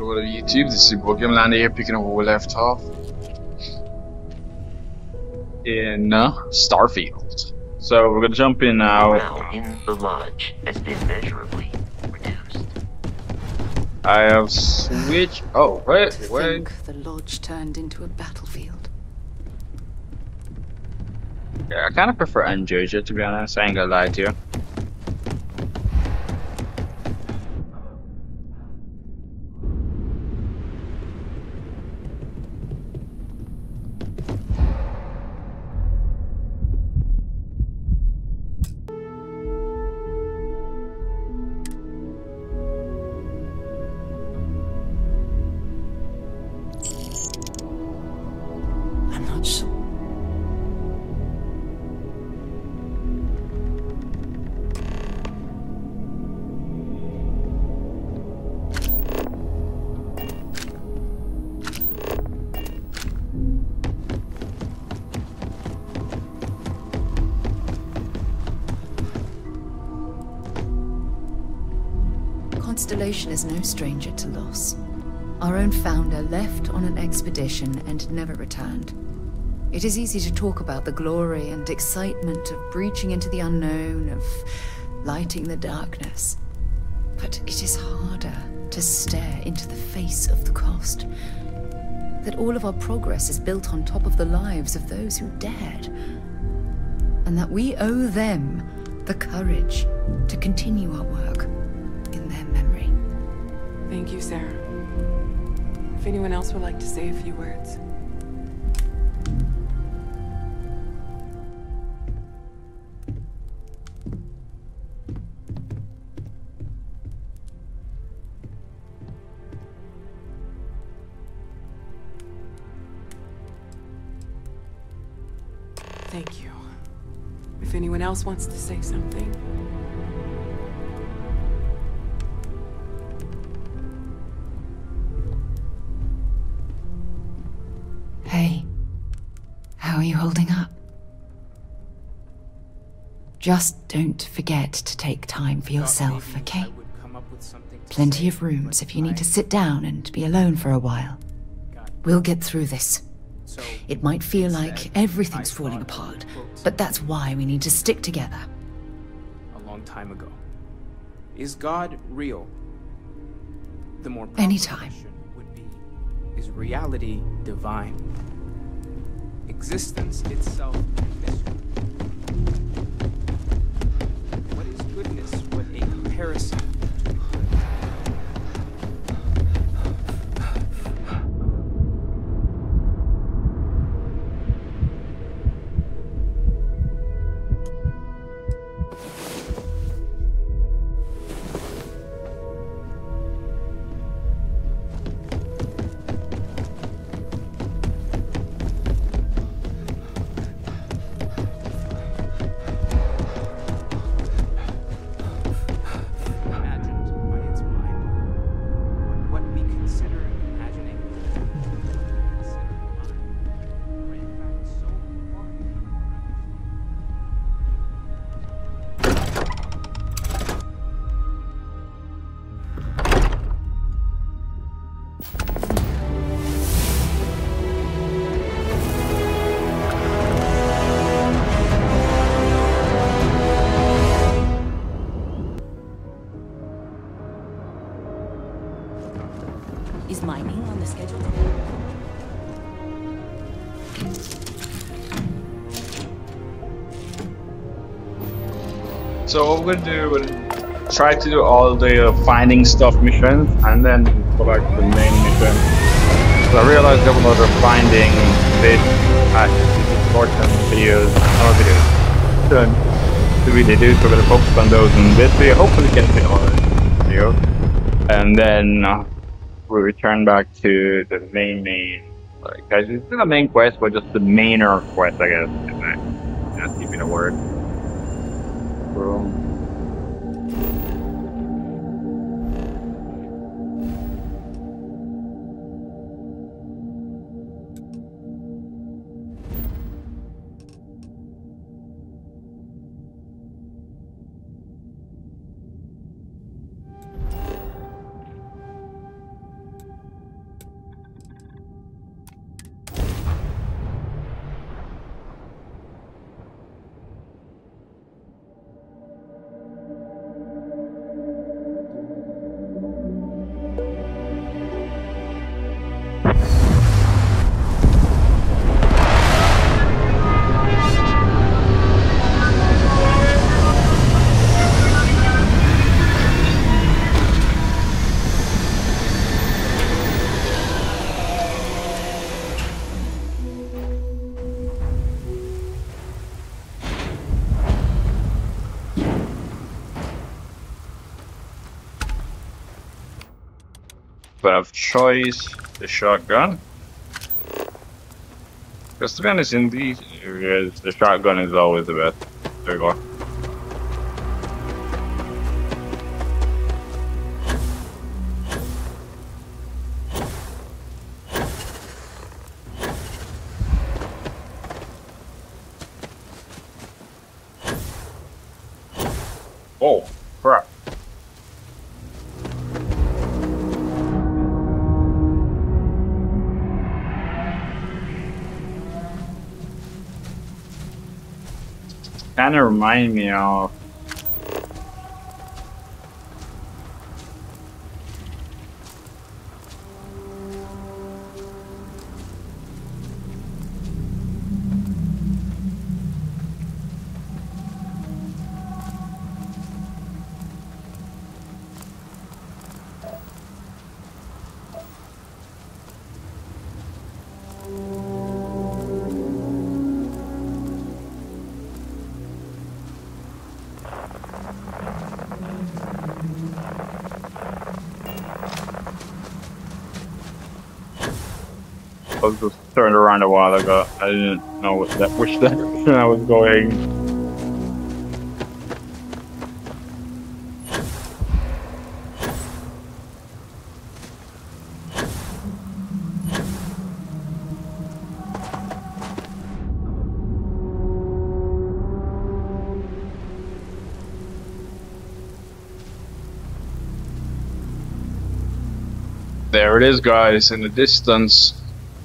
over to YouTube. This is Bookgameland here, picking up where we left off in Starfield. So we're gonna jump in now. Morale in the lodge has been measurably reduced. I have switched. Oh, wait. To think the lodge turned into a battlefield. Yeah, I kind of prefer Anjoja, to be honest. I ain't gonna lie to you. I'm not sure. Constellation is no stranger to loss. Our own founder left on an expedition and never returned. It is easy to talk about the glory and excitement of breaching into the unknown, of lighting the darkness. But it is harder to stare into the face of the cost. That all of our progress is built on top of the lives of those who dared. And that we owe them the courage to continue our work in their memory. Thank you, Sarah. If anyone else would like to say a few words. Thank you. If anyone else wants to say something. Hey, how are you holding up? Just don't forget to take time for yourself, okay? Plenty of rooms if you need to sit down and be alone for a while. We'll get through this. It might feel like everything's falling apart, but that's why we need to stick together. A long time ago. Is God real? The more proper Anytime. question would be, is reality divine? Existence itself a mystery. What is goodness but a comparison? Is mining on the schedule today? So what we're gonna do is try to do all the finding stuff missions and then go back to the main mission. So I realized there was a lot of finding this important videos, not videos, to really do, so we're gonna focus on those in this video, hopefully get the other video. And then we return back to the main, like, guys, it's not a main quest, but just the mainer quest, I guess. Just give me the word. Bro. weapon of choice, the shotgun. Because to be honest, in these areas, the shotgun is always the best. There you go. Oh, crap. Kind of remind me of I was just turned around a while ago. I didn't know which direction I was going. There it is, guys, in the distance.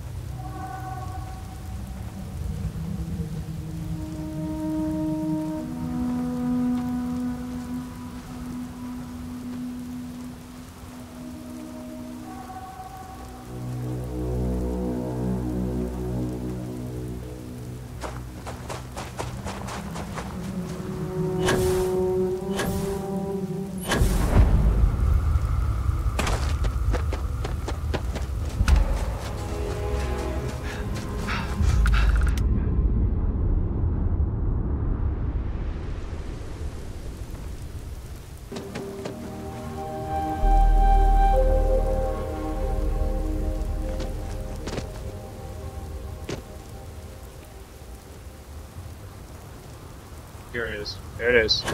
Here it is. There it is.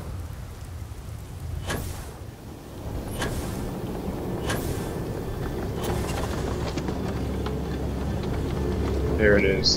There it is.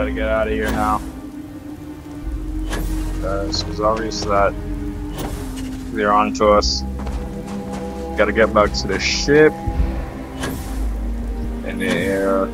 gotta get out of here now. It's obvious that they're on to us. Gotta get back to the ship. In the air.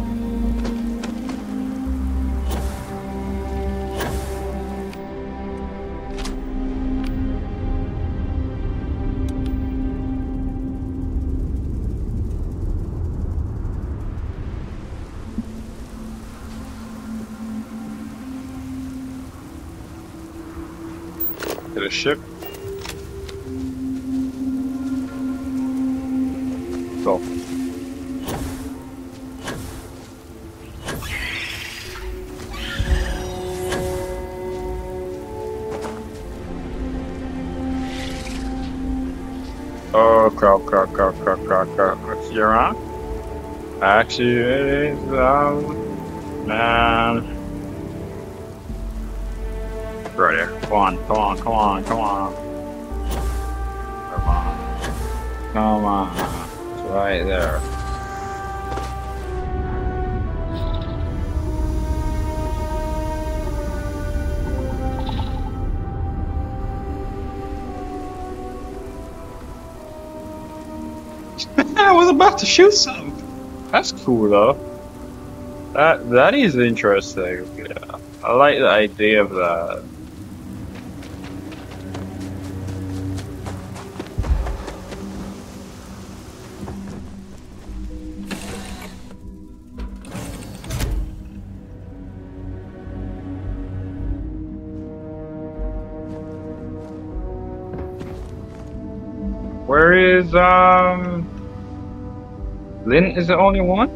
To the ship. Go. Oh, crap. You're on? Actually, it is, man. Right here. Come on. It's right there. I was about to shoot some. That's cool though. That is interesting. Yeah. I like the idea of that. Where is Lynn is the only one?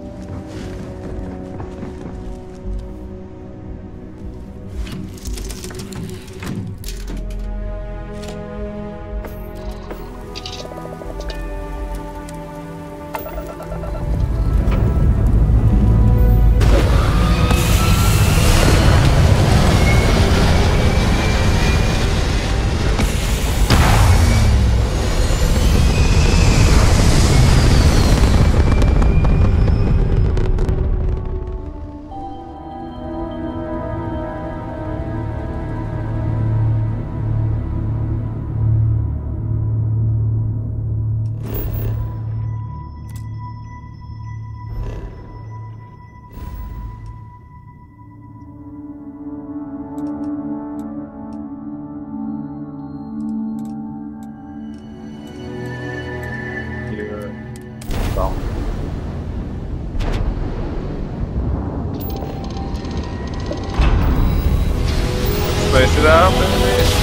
Space it out, baby.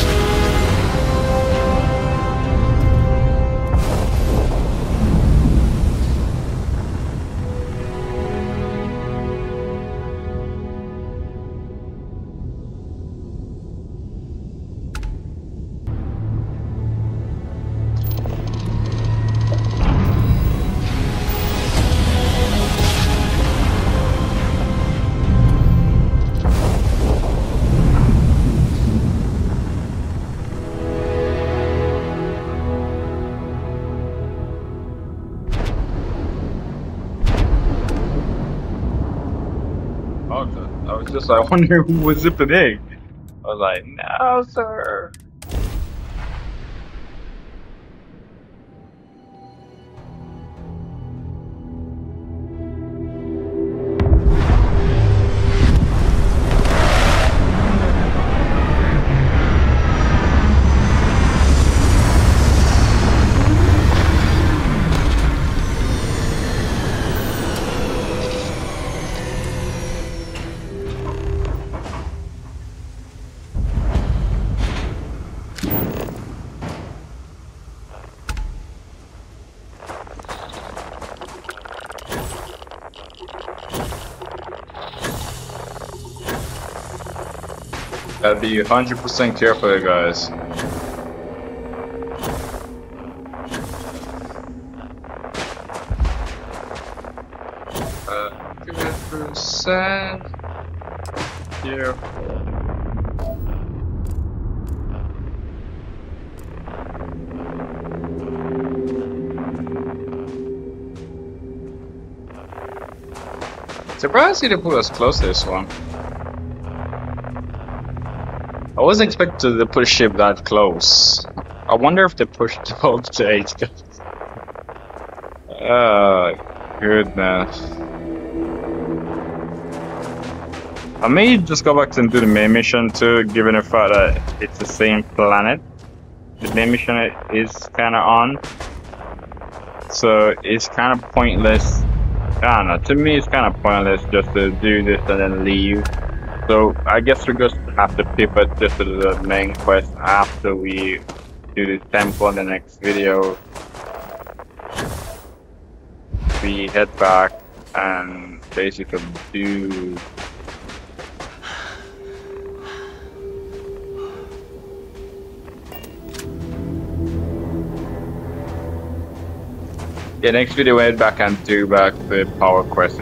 I was just like wondering who was zipping in. I was like, no, sir. Gotta be 100% careful, guys. 100% careful. Surprised you didn't put us close to this one. I wasn't expecting to push ship that close. I wonder if they pushed the boat to 8 guns. Oh, goodness. I may just go back and do the main mission too, given the fact that it's the same planet the main mission is kind of on. So it's kind of pointless. I don't know, to me it's kind of pointless just to do this and then leave. So I guess we just have to pivot just to the main quest after we do the temple in the next video. We head back and basically do... Yeah, next video we head back and do back the power quests.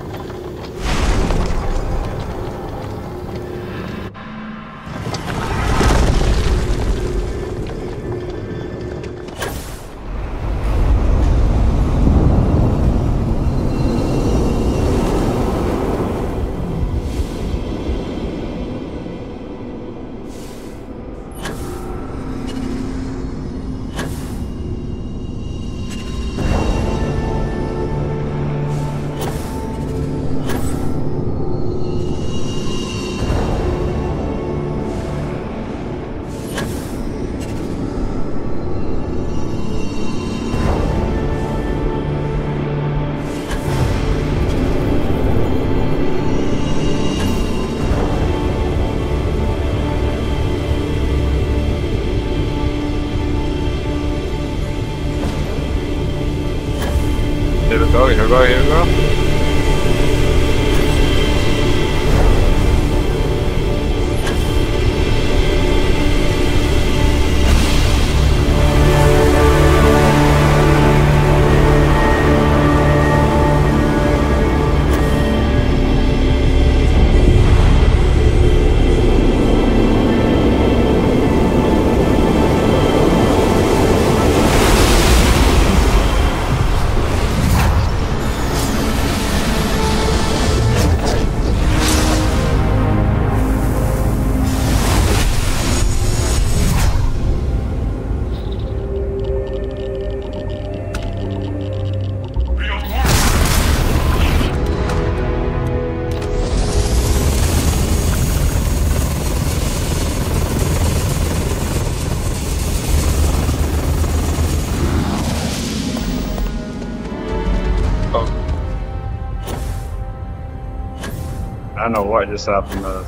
Here we go, here we go, here we go. I don't know what just happened there.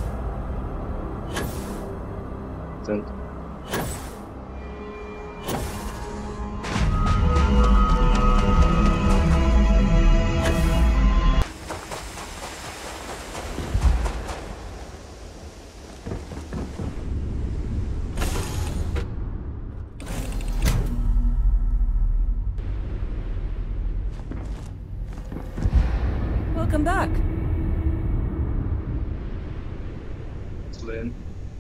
Welcome back. Lynn.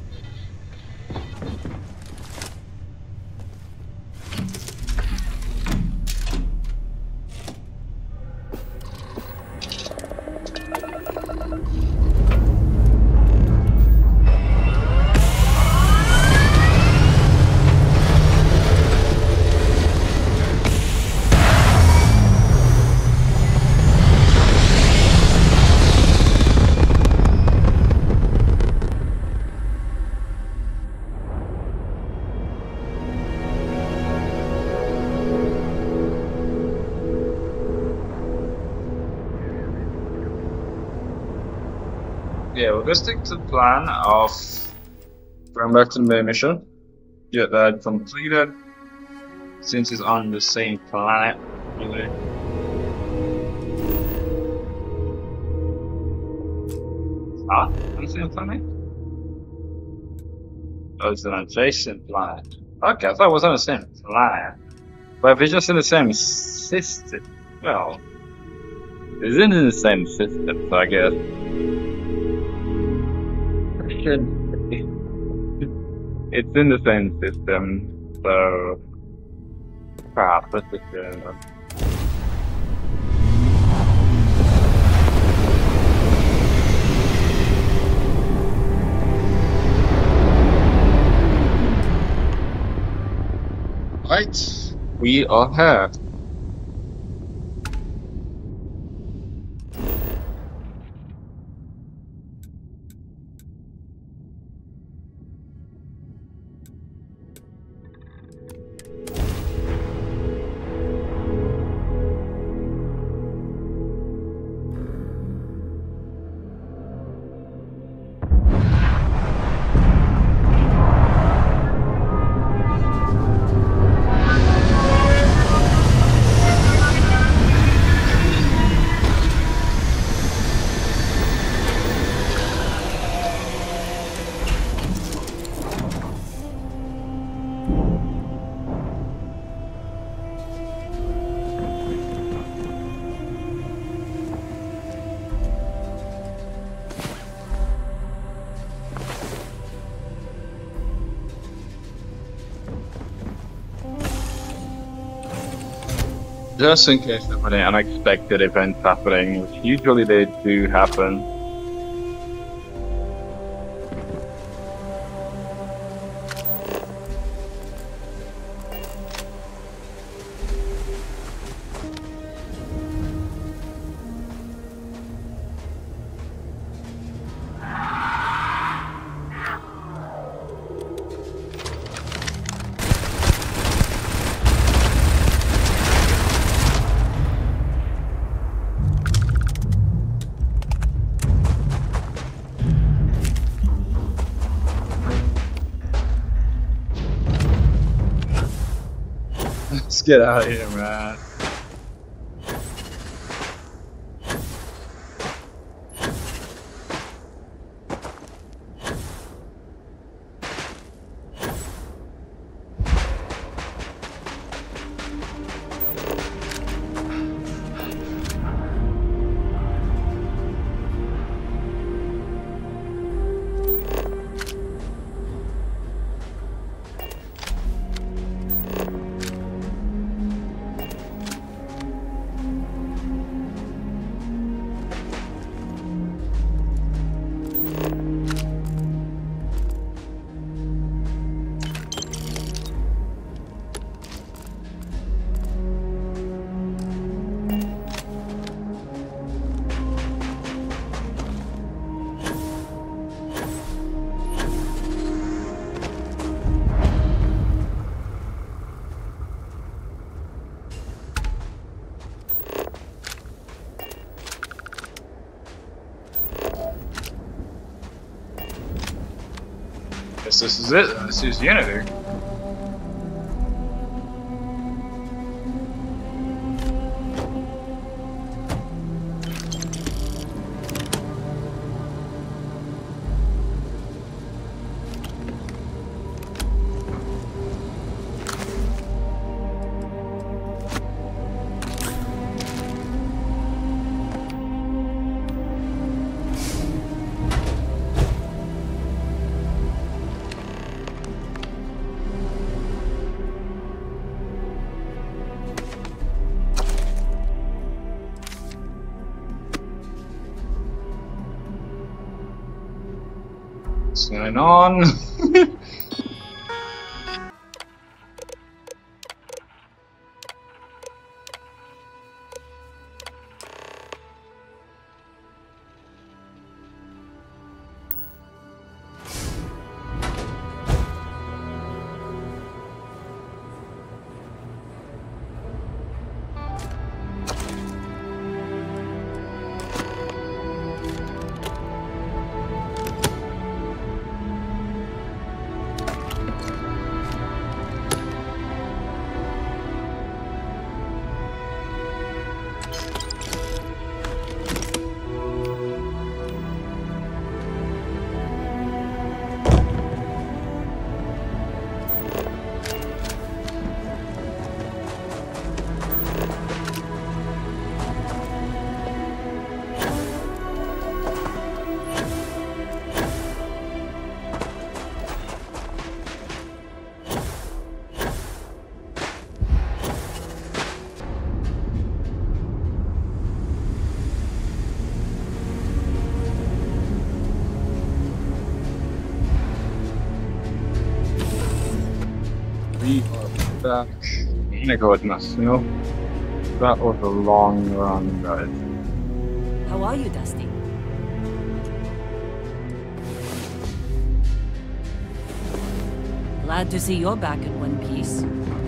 Yeah, we'll just stick to the plan of going back to the main mission, get that completed, since it's on the same planet, really. Ah, on the same planet? Oh, it's an adjacent planet. Okay, I thought it was on the same planet. But if it's just in the same system, well, it's in the same system, so I guess. It's in the same system, so perhaps let's just do it. Right, we are here. Just in case of any unexpected events happening, which usually they do happen. Let's get out of here, man. Guess this is it. This is Unity. What's going on? back. My goodness, you know? That was a long run, guys. How are you, Dusty? Glad to see you're back in one piece.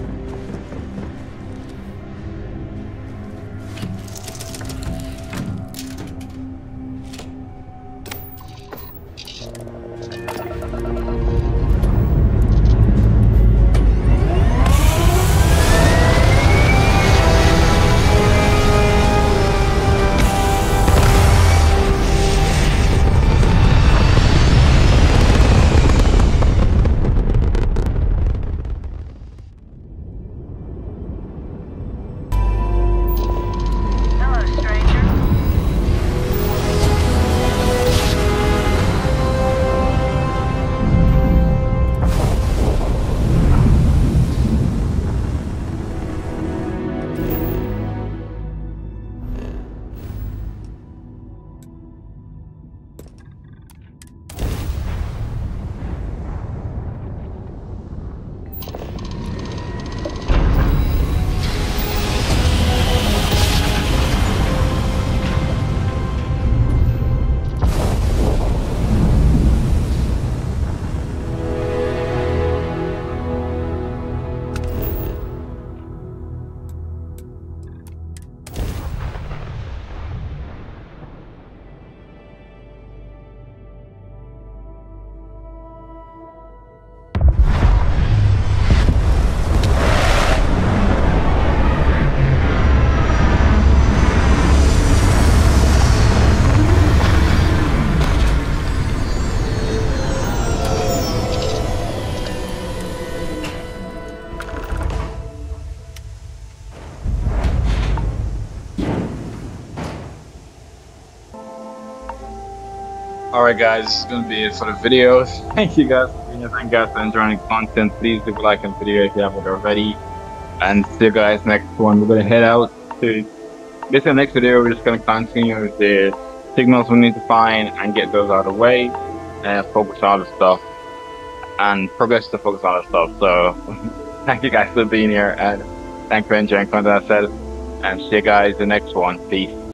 Hello, stranger. Alright guys, this is gonna be it for the video. Thank you guys for being here. Thank you guys for enjoying the content. Please leave a like on the video if you haven't already. And see you guys next one. We're gonna head out to this the next video. We're just gonna continue with the signals we need to find and get those out of the way and focus on other stuff and progress to focus on other stuff. So thank you guys for being here and thanks for enjoying content, I said, and see you guys in the next one. Peace.